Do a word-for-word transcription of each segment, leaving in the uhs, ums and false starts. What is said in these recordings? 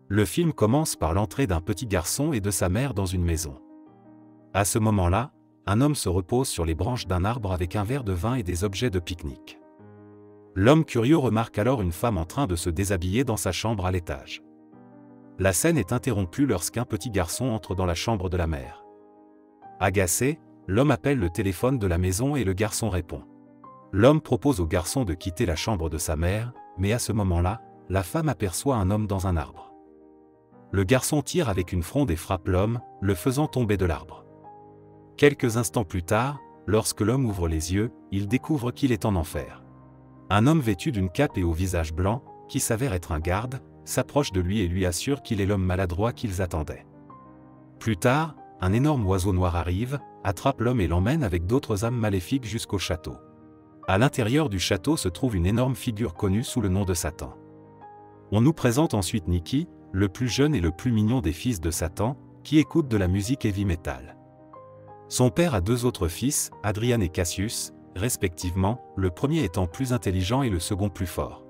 Le film commence par l'entrée d'un petit garçon et de sa mère dans une maison. À ce moment-là, un homme se repose sur les branches d'un arbre avec un verre de vin et des objets de pique-nique. L'homme curieux remarque alors une femme en train de se déshabiller dans sa chambre à l'étage. La scène est interrompue lorsqu'un petit garçon entre dans la chambre de la mère. Agacé, l'homme appelle le téléphone de la maison et le garçon répond. L'homme propose au garçon de quitter la chambre de sa mère, mais à ce moment-là, la femme aperçoit un homme dans un arbre. Le garçon tire avec une fronde et frappe l'homme, le faisant tomber de l'arbre. Quelques instants plus tard, lorsque l'homme ouvre les yeux, il découvre qu'il est en enfer. Un homme vêtu d'une cape et au visage blanc, qui s'avère être un garde, s'approche de lui et lui assure qu'il est l'homme maladroit qu'ils attendaient. Plus tard, un énorme oiseau noir arrive, attrape l'homme et l'emmène avec d'autres âmes maléfiques jusqu'au château. À l'intérieur du château se trouve une énorme figure connue sous le nom de Satan. On nous présente ensuite Nicky, le plus jeune et le plus mignon des fils de Satan, qui écoute de la musique heavy metal. Son père a deux autres fils, Adrian et Cassius, respectivement, le premier étant plus intelligent et le second plus fort.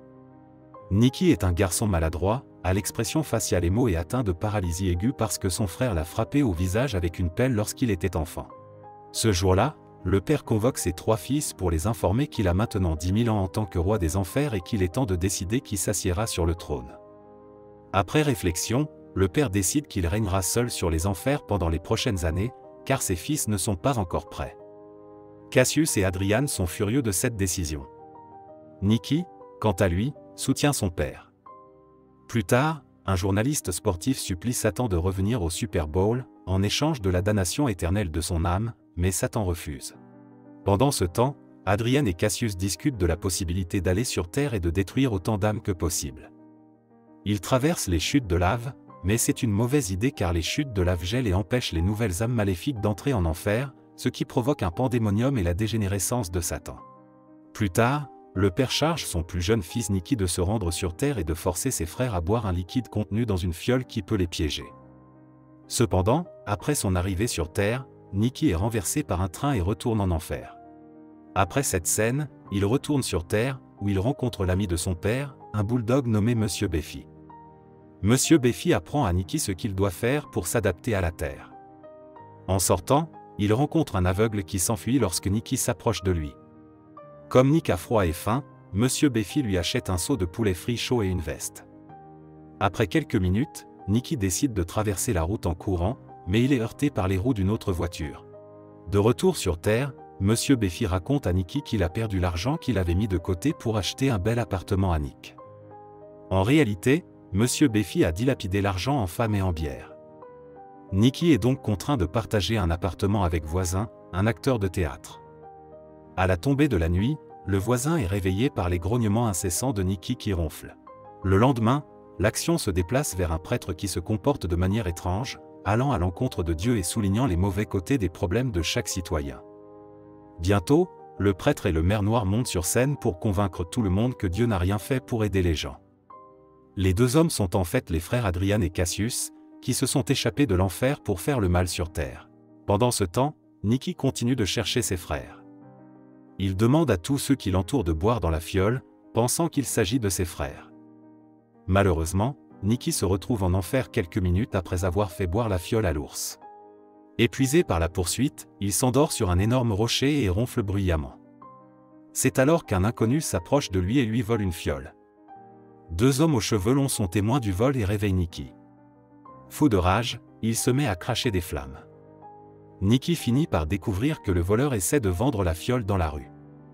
Nicky est un garçon maladroit, à l'expression faciale émo et atteint de paralysie aiguë parce que son frère l'a frappé au visage avec une pelle lorsqu'il était enfant. Ce jour-là, le père convoque ses trois fils pour les informer qu'il a maintenant dix mille ans en tant que roi des enfers et qu'il est temps de décider qui s'assiera sur le trône. Après réflexion, le père décide qu'il régnera seul sur les enfers pendant les prochaines années, car ses fils ne sont pas encore prêts. Cassius et Adrian sont furieux de cette décision. Nicky, quant à lui, soutient son père. Plus tard, un journaliste sportif supplie Satan de revenir au Super Bowl, en échange de la damnation éternelle de son âme, mais Satan refuse. Pendant ce temps, Adrian et Cassius discutent de la possibilité d'aller sur Terre et de détruire autant d'âmes que possible. Ils traversent les chutes de lave, mais c'est une mauvaise idée car les chutes de lave gèlent et empêchent les nouvelles âmes maléfiques d'entrer en enfer, ce qui provoque un pandémonium et la dégénérescence de Satan. Plus tard, le père charge son plus jeune fils Nicky de se rendre sur Terre et de forcer ses frères à boire un liquide contenu dans une fiole qui peut les piéger. Cependant, après son arrivée sur Terre, Nicky est renversé par un train et retourne en enfer. Après cette scène, il retourne sur Terre, où il rencontre l'ami de son père, un bulldog nommé Monsieur Béfi. Monsieur Béfi apprend à Nicky ce qu'il doit faire pour s'adapter à la Terre. En sortant, il rencontre un aveugle qui s'enfuit lorsque Nicky s'approche de lui. Comme Nick a froid et faim, Monsieur Béfi lui achète un seau de poulet frit chaud et une veste. Après quelques minutes, Nicky décide de traverser la route en courant, mais il est heurté par les roues d'une autre voiture. De retour sur Terre, Monsieur Béfi raconte à Nicky qu'il a perdu l'argent qu'il avait mis de côté pour acheter un bel appartement à Nick. En réalité, Monsieur Béfi a dilapidé l'argent en femmes et en bière. Nicky est donc contraint de partager un appartement avec voisin, un acteur de théâtre. À la tombée de la nuit, le voisin est réveillé par les grognements incessants de Nicky qui ronfle. Le lendemain, l'action se déplace vers un prêtre qui se comporte de manière étrange, allant à l'encontre de Dieu et soulignant les mauvais côtés des problèmes de chaque citoyen. Bientôt, le prêtre et le maire noir montent sur scène pour convaincre tout le monde que Dieu n'a rien fait pour aider les gens. Les deux hommes sont en fait les frères Adrian et Cassius, qui se sont échappés de l'enfer pour faire le mal sur Terre. Pendant ce temps, Nicky continue de chercher ses frères. Il demande à tous ceux qui l'entourent de boire dans la fiole, pensant qu'il s'agit de ses frères. Malheureusement, Nicky se retrouve en enfer quelques minutes après avoir fait boire la fiole à l'ours. Épuisé par la poursuite, il s'endort sur un énorme rocher et ronfle bruyamment. C'est alors qu'un inconnu s'approche de lui et lui vole une fiole. Deux hommes aux cheveux longs sont témoins du vol et réveillent Nicky. Fou de rage, il se met à cracher des flammes. Nicky finit par découvrir que le voleur essaie de vendre la fiole dans la rue.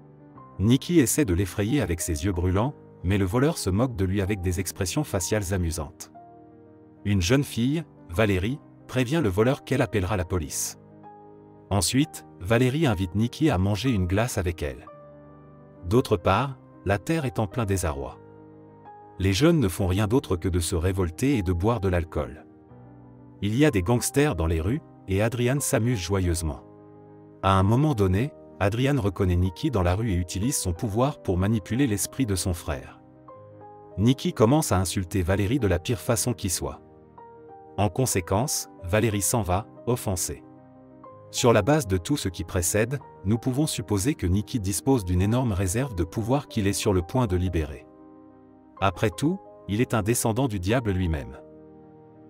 Nicky essaie de l'effrayer avec ses yeux brûlants, mais le voleur se moque de lui avec des expressions faciales amusantes. Une jeune fille, Valérie, prévient le voleur qu'elle appellera la police. Ensuite, Valérie invite Nicky à manger une glace avec elle. D'autre part, la Terre est en plein désarroi. Les jeunes ne font rien d'autre que de se révolter et de boire de l'alcool. Il y a des gangsters dans les rues, et Adrian s'amuse joyeusement. À un moment donné, Adrian reconnaît Nicky dans la rue et utilise son pouvoir pour manipuler l'esprit de son frère. Nicky commence à insulter Valérie de la pire façon qui soit. En conséquence, Valérie s'en va, offensée. Sur la base de tout ce qui précède, nous pouvons supposer que Nicky dispose d'une énorme réserve de pouvoir qu'il est sur le point de libérer. Après tout, il est un descendant du diable lui-même.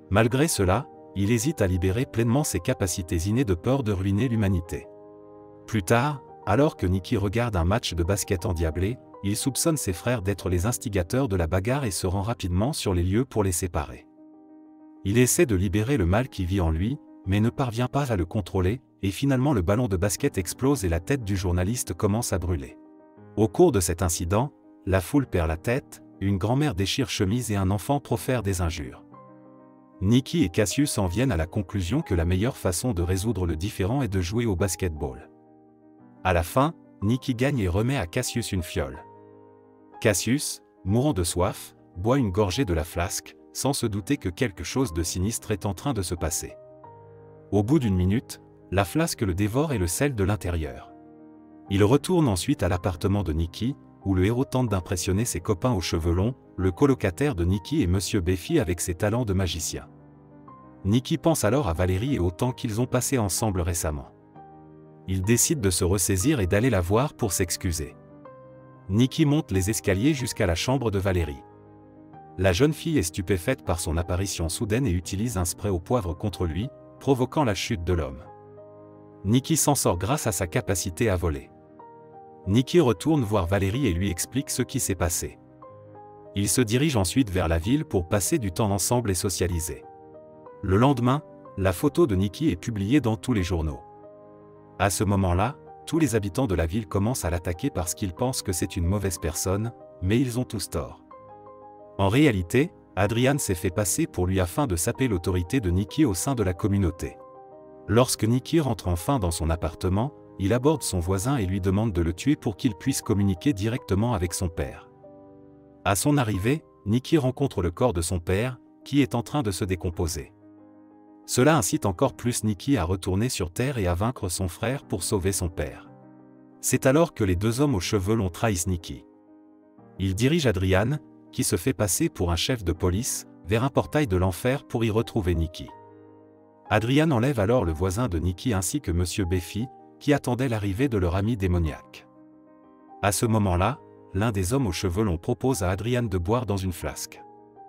Malgré cela, il hésite à libérer pleinement ses capacités innées de peur de ruiner l'humanité. Plus tard, alors que Nikki regarde un match de basket endiablé, il soupçonne ses frères d'être les instigateurs de la bagarre et se rend rapidement sur les lieux pour les séparer. Il essaie de libérer le mal qui vit en lui, mais ne parvient pas à le contrôler, et finalement le ballon de basket explose et la tête du journaliste commence à brûler. Au cours de cet incident, la foule perd la tête, une grand-mère déchire chemise et un enfant profère des injures. Nikki et Cassius en viennent à la conclusion que la meilleure façon de résoudre le différend est de jouer au basketball. À la fin, Nikki gagne et remet à Cassius une fiole. Cassius, mourant de soif, boit une gorgée de la flasque, sans se douter que quelque chose de sinistre est en train de se passer. Au bout d'une minute, la flasque le dévore et le scelle de l'intérieur. Il retourne ensuite à l'appartement de Nikki, où le héros tente d'impressionner ses copains aux cheveux longs, le colocataire de Nikki et Monsieur Beefy avec ses talents de magicien. Nikki pense alors à Valérie et au temps qu'ils ont passé ensemble récemment. Il décide de se ressaisir et d'aller la voir pour s'excuser. Nikki monte les escaliers jusqu'à la chambre de Valérie. La jeune fille est stupéfaite par son apparition soudaine et utilise un spray au poivre contre lui, provoquant la chute de l'homme. Nikki s'en sort grâce à sa capacité à voler. Nikki retourne voir Valérie et lui explique ce qui s'est passé. Ils se dirigent ensuite vers la ville pour passer du temps ensemble et socialiser. Le lendemain, la photo de Nikki est publiée dans tous les journaux. À ce moment-là, tous les habitants de la ville commencent à l'attaquer parce qu'ils pensent que c'est une mauvaise personne, mais ils ont tous tort. En réalité, Adrian s'est fait passer pour lui afin de saper l'autorité de Nikki au sein de la communauté. Lorsque Nikki rentre enfin dans son appartement, il aborde son voisin et lui demande de le tuer pour qu'il puisse communiquer directement avec son père. À son arrivée, Nikki rencontre le corps de son père, qui est en train de se décomposer. Cela incite encore plus Nikki à retourner sur Terre et à vaincre son frère pour sauver son père. C'est alors que les deux hommes aux cheveux longs trahissent Nikki. Ils dirigent Adrian, qui se fait passer pour un chef de police, vers un portail de l'enfer pour y retrouver Nikki. Adrian enlève alors le voisin de Nikki ainsi que Monsieur Beefy, qui attendait l'arrivée de leur ami démoniaque. À ce moment-là, l'un des hommes aux cheveux longs propose à Adrian de boire dans une flasque.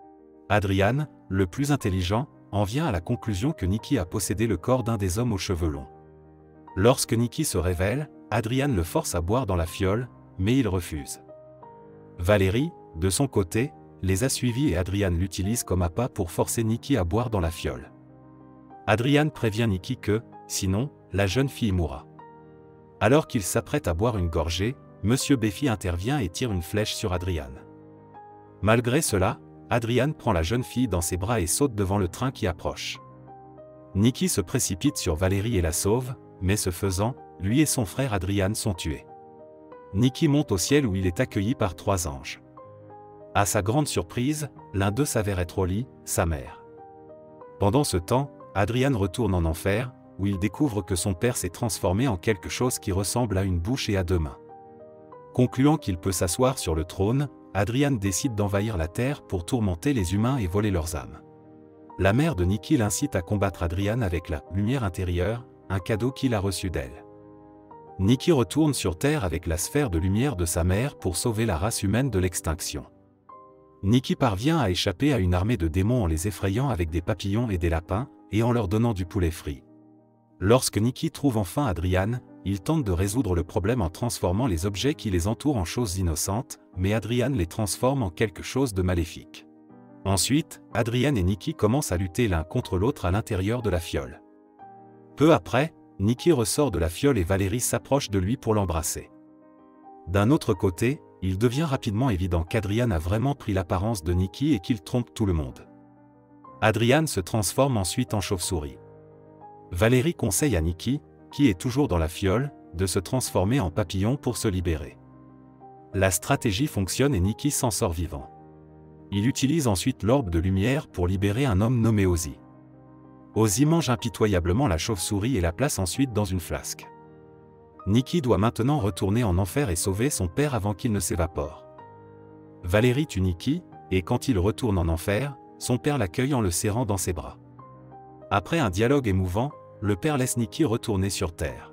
Adrian, le plus intelligent, en vient à la conclusion que Nikki a possédé le corps d'un des hommes aux cheveux longs. Lorsque Nikki se révèle, Adrian le force à boire dans la fiole, mais il refuse. Valérie, de son côté, les a suivis et Adrian l'utilise comme appât pour forcer Nikki à boire dans la fiole. Adrian prévient Nikki que, sinon, la jeune fille mourra. Alors qu'il s'apprête à boire une gorgée, Monsieur Beefy intervient et tire une flèche sur Adrian. Malgré cela, Adrian prend la jeune fille dans ses bras et saute devant le train qui approche. Nikki se précipite sur Valérie et la sauve, mais ce faisant, lui et son frère Adrian sont tués. Nikki monte au ciel où il est accueilli par trois anges. À sa grande surprise, l'un d'eux s'avère être Holly, sa mère. Pendant ce temps, Adrian retourne en enfer, où il découvre que son père s'est transformé en quelque chose qui ressemble à une bouche et à deux mains. Concluant qu'il peut s'asseoir sur le trône, Adrian décide d'envahir la Terre pour tourmenter les humains et voler leurs âmes. La mère de Nikki l'incite à combattre Adrian avec la « lumière intérieure », un cadeau qu'il a reçu d'elle. Nikki retourne sur Terre avec la sphère de lumière de sa mère pour sauver la race humaine de l'extinction. Nikki parvient à échapper à une armée de démons en les effrayant avec des papillons et des lapins, et en leur donnant du poulet frit. Lorsque Nikki trouve enfin Adrian, il tente de résoudre le problème en transformant les objets qui les entourent en choses innocentes, mais Adrian les transforme en quelque chose de maléfique. Ensuite, Adrian et Nikki commencent à lutter l'un contre l'autre à l'intérieur de la fiole. Peu après, Nikki ressort de la fiole et Valérie s'approche de lui pour l'embrasser. D'un autre côté, il devient rapidement évident qu'Adrian a vraiment pris l'apparence de Nikki et qu'il trompe tout le monde. Adrian se transforme ensuite en chauve-souris. Valérie conseille à Nikki, qui est toujours dans la fiole, de se transformer en papillon pour se libérer. La stratégie fonctionne et Nikki s'en sort vivant. Il utilise ensuite l'orbe de lumière pour libérer un homme nommé Ozzy. Ozzy mange impitoyablement la chauve-souris et la place ensuite dans une flasque. Nikki doit maintenant retourner en enfer et sauver son père avant qu'il ne s'évapore. Valérie tue Nikki, et quand il retourne en enfer, son père l'accueille en le serrant dans ses bras. Après un dialogue émouvant, le père laisse Nikki retourner sur Terre.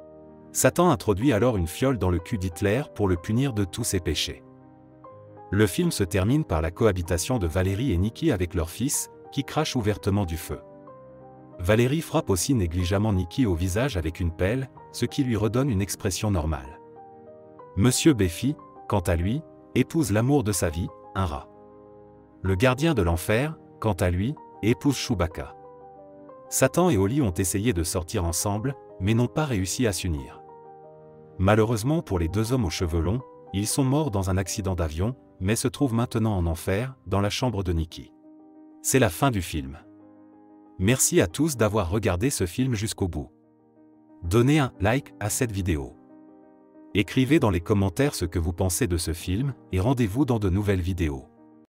Satan introduit alors une fiole dans le cul d'Hitler pour le punir de tous ses péchés. Le film se termine par la cohabitation de Valérie et Nikki avec leur fils, qui crache ouvertement du feu. Valérie frappe aussi négligemment Nikki au visage avec une pelle, ce qui lui redonne une expression normale. Monsieur Buffy, quant à lui, épouse l'amour de sa vie, un rat. Le gardien de l'enfer, quant à lui, épouse Chewbacca. Satan et Holly ont essayé de sortir ensemble, mais n'ont pas réussi à s'unir. Malheureusement pour les deux hommes aux cheveux longs, ils sont morts dans un accident d'avion, mais se trouvent maintenant en enfer, dans la chambre de Nikki. C'est la fin du film. Merci à tous d'avoir regardé ce film jusqu'au bout. Donnez un like à cette vidéo. Écrivez dans les commentaires ce que vous pensez de ce film, et rendez-vous dans de nouvelles vidéos.